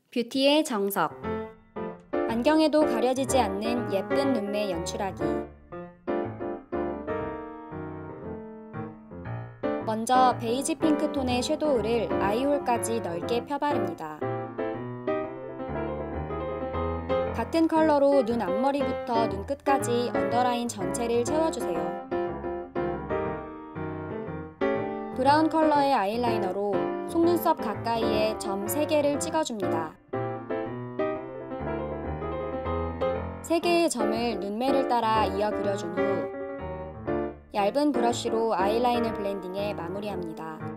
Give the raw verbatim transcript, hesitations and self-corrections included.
뷰티의 정석. 안경에도 가려지지 않는 예쁜 눈매 연출하기. 먼저 베이지 핑크 톤의 섀도우를 아이홀까지 넓게 펴바릅니다. 같은 컬러로 눈 앞머리부터 눈끝까지 언더라인 전체를 채워주세요. 브라운 컬러의 아이라이너로 속눈썹 가까이에 점 세 개를 찍어줍니다. 세 개의 점을 눈매를 따라 이어 그려준 후 얇은 브러쉬로 아이라인을 블렌딩해 마무리합니다.